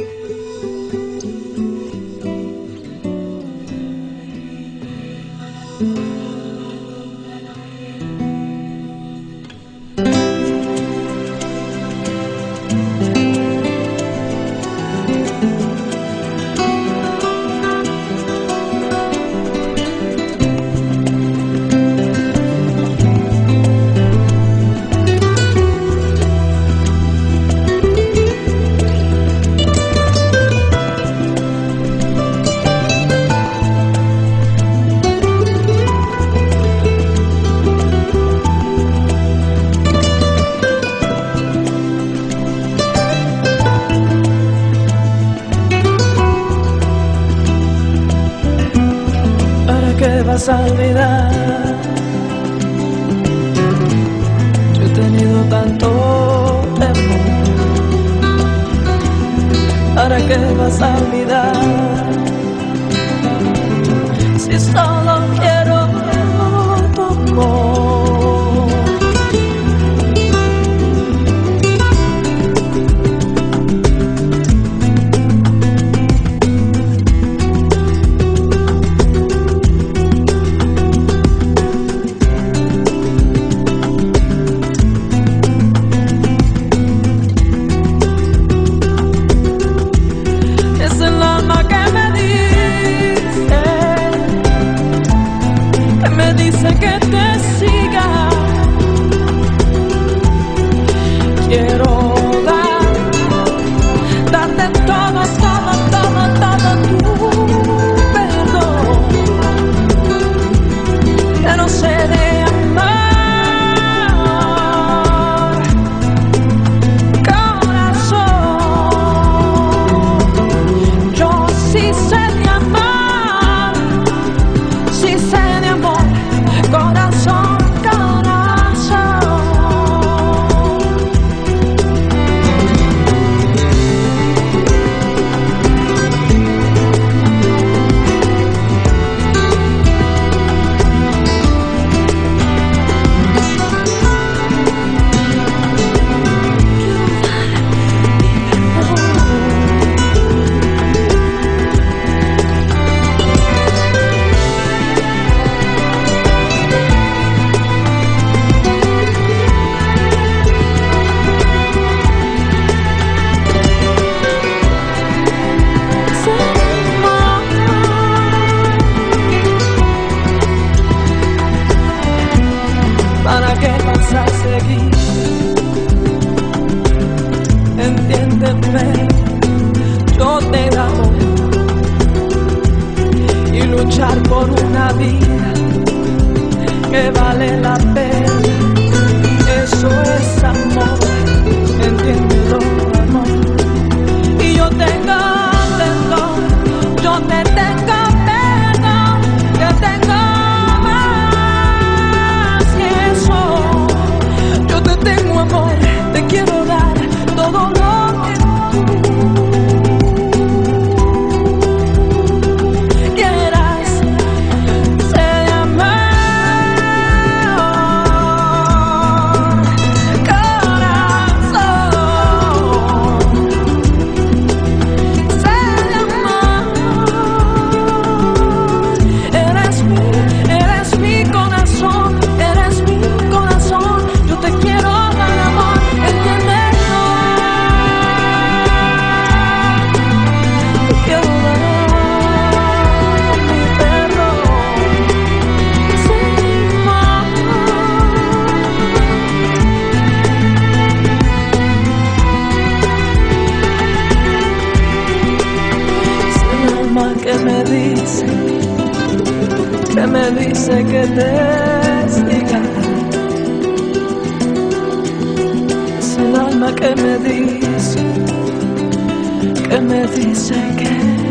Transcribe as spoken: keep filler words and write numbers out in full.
Que vas a olvidar, yo he tenido tanto temor. ¿Para qué vas a olvidar? Si solo quiero tu amor. Dice que te siga, quiero dar, darte todo, todo, todo, todo tu perdón, que no sé de amar, corazón, yo sí sé de amar, sí sé de amor. Corazón, corazón. ¿Para qué vas a seguir? Entiéndeme, yo te amo y luchar por una vida que vale la pena, eso es amor, entiéndelo, amor. Y yo tengo perdón, yo te tengo perdón, que tengo. Tengo amor, te quiero dar todo lo que tú quieras. Sé de amor, corazón. Sé de amor, eres mi, eres mi corazón, eres mi corazón. Yo te quiero. Que me dice, que me dice que te siga. Es el alma que me dice, que me dice que